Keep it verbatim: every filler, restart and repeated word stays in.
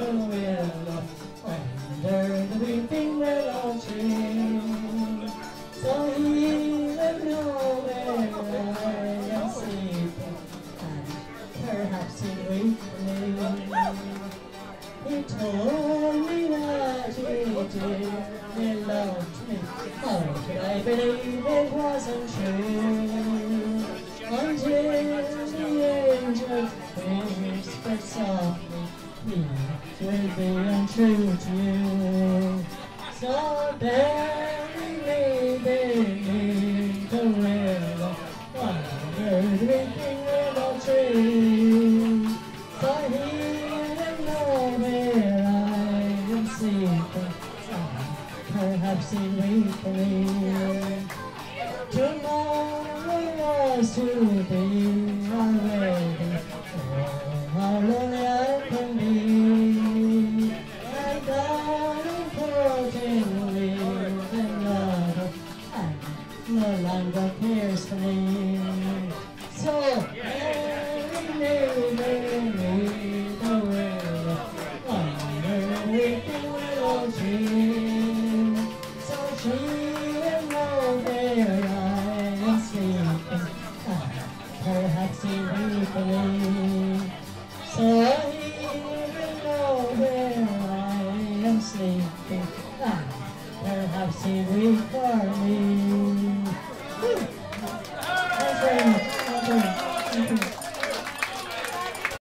the willow, under the weeping willow tree. So he let know where I am sleeping, and perhaps he waked me. He told me that he did, he loved me. How could I believe it wasn't true? Until the angel whispered softly, he will be untrue to you. So bury me beneath the willow, under the weeping willow tree. So he will know where I am sleeping, perhaps he'll wait for me. Tomorrow was to be already, oh, how lonely I can be. And darling, floating with another, and no longer cares for me. So bury me beneath the willow, under the weeping willow tree. So she will know where I am sleeping, perhaps he will for me. So he will know where I am sleeping, perhaps he will for me. Thanks very much.